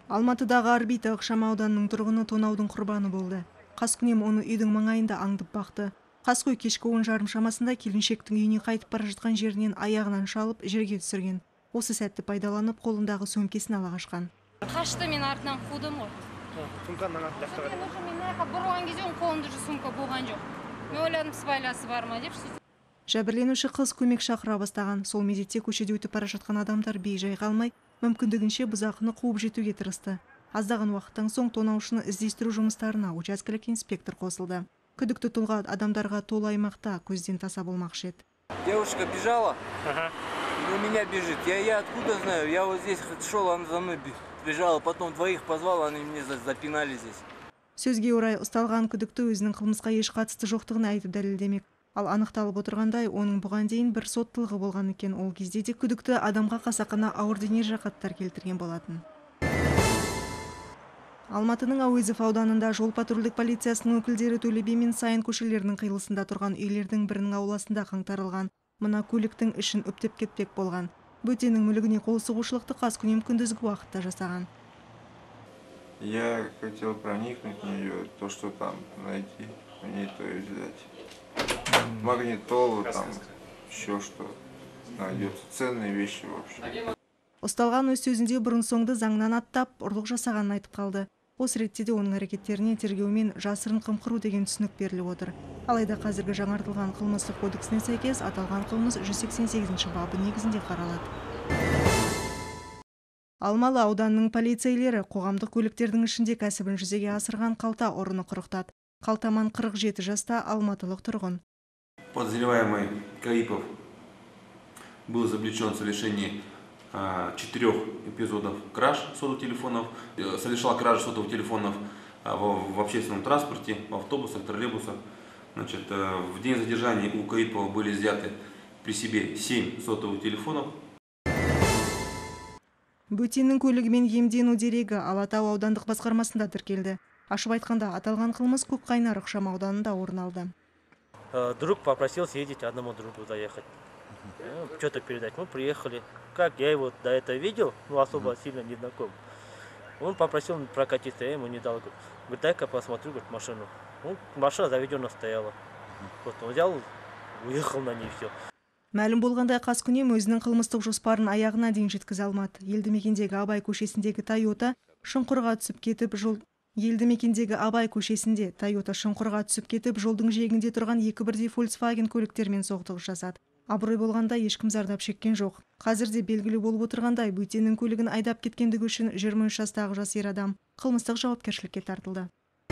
Алматыдағы орбита ықшам ауданының тұрғыны тонаудың құрбаны болды. Қаскүнем оны үйдің маңайында аңдып бақты. Қаскөй кешкі 10:30 шамасында келіншектің үйіне қайтып бара жатқан жерінен аяғынан шалып жерге түсірген. Осы сәтті пайдаланып, қолындағы сөмкесін ала қашқан. Қашты, мен артынан қудым ғой. Сумканың артында Мен бұрған кезде қолымда сумка болған жоқ. Мен ойладым, сыбайласы бар ма деп. Жәбірленуші қыз көмек шақыра бастаған. Сол мезетте көшеде өтіп бара жатқан адамдар бей-жай қалмай, мүмкіндігінше бұзақыны қуып жетуге тырысты. Аздаған уақыттан соң тонаушыны іздестіру жұмыстарына учаскелік инспектор қосылды. Күдікті тұлға адамдарға толы аймақта көзден таса болмақшы еді. Девушка бежала, у меня бежит. Я откуда знаю? Я вот здесь шел, она за мной бежала, потом двоих позвал, они мне запинали здесь. Сөзге орай ұсталған күдікті өзінің қылмысқа еш қатысты жоқтығын айтып дәлелдемек. Ал анықталып отырғандай, оның бұған дейін бір соттылығы болған екен. Ол кезде де күдікті адамға қасақана ауыр дене жарақаттар келтірген болатын. Алматының Әуезов ауданында жол патрульдік полициясының өкілдері Төле би мен Сайын көшелерінің қиылысында тұрған үйлердің бірінің ауласында қаңтарылған. Мына көліктің ішін үптеп кетпек болған. Бөтеннің мүлігіне қол сұғушылықты қаскүнем күндізгі уақытта жасаған. Я хотел проникнуть в нее, то, что там найти, мне то и взять. Магнитолу, там еще что найдется, ценные вещи в общем. Ұсталған өз сөзінде бұрын соңды заңнан аттап, ұрлық жасағанын айтып қалды. Осы ретте де оның әрекеттеріне тергеумен жасырын қымқыру деген түсінік беріліп отыр. Алайда қазіргі жаңартылған қылмыстық кодексіне сәйкес аталған қылмыс 188 бабы негізінде қаралады. Алмалы ауданының полицейлері қоғамдық көліктердің ішінде кәсібін жүзеге асырған қалта ұрыны құрықтады. Қалтаман 47 жаста алматылық тұрғын. Подозреваемый Каипов был изобличен в совершении 4 эпизодов краж сотовых телефонов, совершал кражу сотовых телефонов в общественном транспорте, в автобусах, троллейбусах. Значит, в день задержания у Каипова были изъяты при себе 7 сотовых телефонов. Бөтеннің көлігімен емдену дерегі Алатау аудандық басқармасында тіркелді. Ашып айтқанда, аталған қылмыс Көкқайнар ықшам ауданында орын алды. Друг попросил съездить одному другу заехать. Что-то передать. Мы приехали. Как я его до этого видел, особо сильно не знаком. Он попросил прокатиться, я ему не дал. Говорит, дай-ка посмотрю, говорит, машину. Машина заведена стояла. Вот он взял, уехал на ней, все. Мәлім болғандай, қаскүнем өзінің қылмыстық жоспарын аяғына дейін жеткізе алмады. Елді мекендегі Абай көшесіндегі Тойота шұңқырға түсіп кетіп, жолдың жиегінде тұрған екі бірдей Volkswagen көліктермен соқтығыс жасады. Абырой болғанда ешкім зардап шеккен жоқ. Қазірде белгілі болып отырғандай, бөтеннің көлігін айдап кеткендігі үшін 23 жастағы жас ер адам қылмыстық жауапкершілікке тартылды.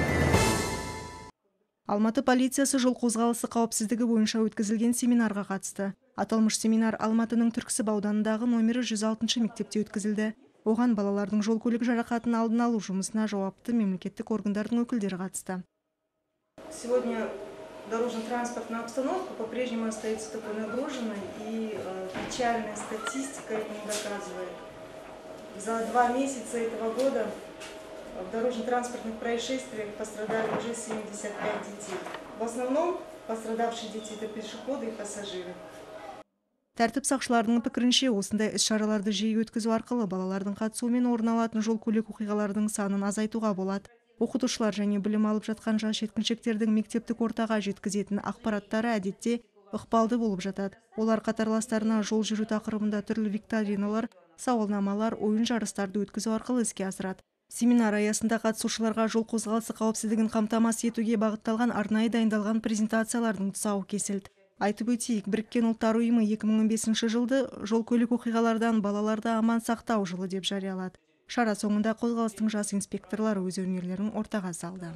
Алматы полициясы жол қозғалысы қауіпсіздігі бойынша өткізілген семинарға қатысты. Аталмыш семинар Алматының Түрксіб ауданындағы номері 106 мектепте өткізілді. Оған балалардың жол көлік жарақатын алдын алу жұмысына жауапты мемлекеттік органдардың өкілдері қатысты. Сегодня дорожно-транспортная обстановка по-прежнему остается такой нагруженной, и печальная статистика этому доказывает. За 2 месяца этого года в дорожно-транспортных происшествиях пострадали уже 75 детей. В основном пострадавшие дети – это пешеходы и пассажиры. Тәртіп сақшыларының пікірінше, осындай іс-шараларды жиі өткізу арқылы балалардың қатысуымен орын алатын жол көлік оқиғалардың санын азайтуға болады. Оқытушылар және білім алып жатқан жас жеткіншектердің мектептік ортаға жеткізетін ақпараттары әдетте ықпалды болып жатады. Олар қатарластарына жол жүру тақырыбында түрлі викториналар, сауалнамалар, ойын жарыстарды өткізу арқылы іске асырады. Семинар аясында қатысушыларға жол қозғалысы қауіпсіздігін қамтамасыз етуге бағытталған арнайы дайындалған презентациялардың тұсауы кесілді. Айтып өтейік, Біріккен ұлттар ұйымы 2015 жылды жол көлік оқиғалардан балаларды аман сақтау жылы деп жариялады. Шара соңында қозғалыстың жас инспекторлары өз өнерлерін ортаға салды.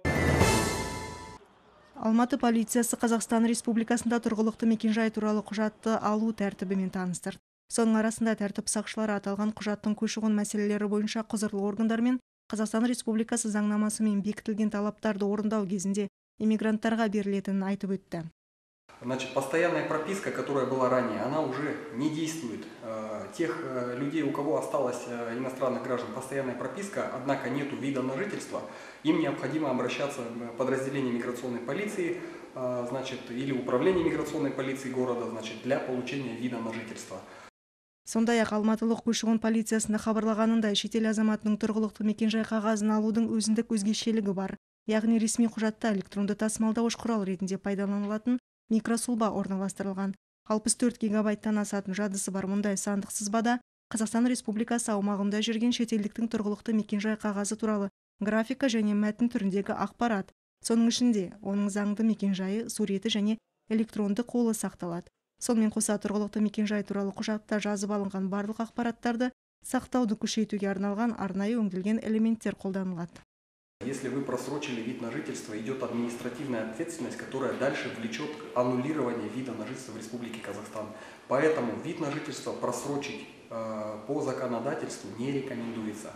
Алматы полициясы Қазақстан Республикасында тұрғылықты мекенжай туралы құжатты алу тәртібімен таныстырды. Соның арасында тәртіп сақшылары аталған құжаттың көші-қон мәселелері бойынша құзырлы органдармен Қазақстан Республикасы заңнамасымен бекітілген талаптарды орындау кезінде иммигранттарға берілетінін айтып өтті. Значит, постоянная прописка, которая была ранее, она уже не действует. Тех людей, у кого осталась иностранных граждан постоянная прописка, однако нету вида на жительство, им необходимо обращаться в подразделение миграционной полиции, значит, или управление миграционной полиции города, значит, для получения вида на жительство. Сондай-ақ Алматылық көші-қон полициясында хабарлаганындай, шетел азаматының тұрғылықты мекен-жай қағазын алудың өзіндік өзгешелігі бар. Яғни ресми құжатта электронды тасымалдауыш құрал ретінде пайдаланылатын микросулба орналастырылған. 64 гигабайттан асатын жадысы бар мұндай сандық сызбада Қазақстан Республикасы аумағында жүрген шетелдіктің тұрғылықты мекен-жай қағазы туралы графика және мәтін түріндегі ақпарат, соның ішінде оның заңды мекен-жайы, суреті және электронды қолы сақталады. Сонымен қоса тұрғылықты мекен-жай туралы құжатта жазып алынған барлық ақпараттарды сақтауды күшейтуге арналған арнайы өңделген элементтер қолданылады. Если вы просрочили вид на жительство, идет административная ответственность, которая дальше влечет аннулирование вида на жительство в Республике Казахстан. Поэтому вид на жительство просрочить по законодательству не рекомендуется.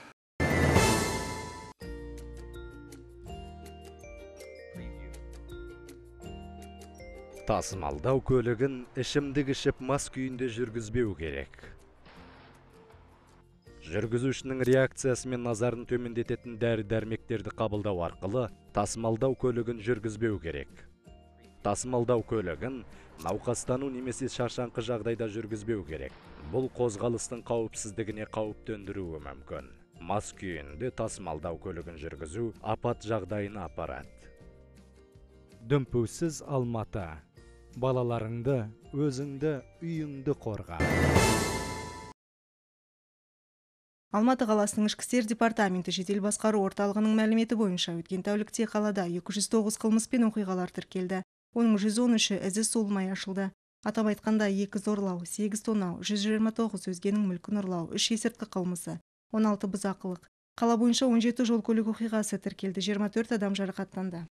Тасымалдау көлігін ішімдік ішіп мас күйінде жүргізбеу керек. Жүргізушінің реакциясы мен назарын төмендететін дәрі-дәрмектерді қабылдау арқылы тасымалдау көлігін жүргізбеу керек. Тасымалдау көлігін науқастану немесе шаршаңқы жағдайда жүргізбеу керек. Бұл қозғалыстың қауіпсіздігіне қауіп төндіруі мүмкін. Мас күйінде тасымалдау көлігін жүргізу апат жағдайына апарады. Дүмпусіз Алматы. Балаларыңды, өзіңді, үйіңді қорға. Алматы қаласының ішкі істер департаменті жедел басқару орталығының мәліметі бойынша өткен тәулікте қалада 209 қылмыс пен оқиғалар тіркелді. Оның 113-і ізі суылмай ашылды. Атап айтқанда 2 зорлау, 8 тонау, 129 өзгенің мүлкін ұрлау, 3 есірткі қылмысы, 16 бұзақылық. Қала бойынша 17 жол көлік оқиғасы тіркелді, 24 адам жарақаттанды.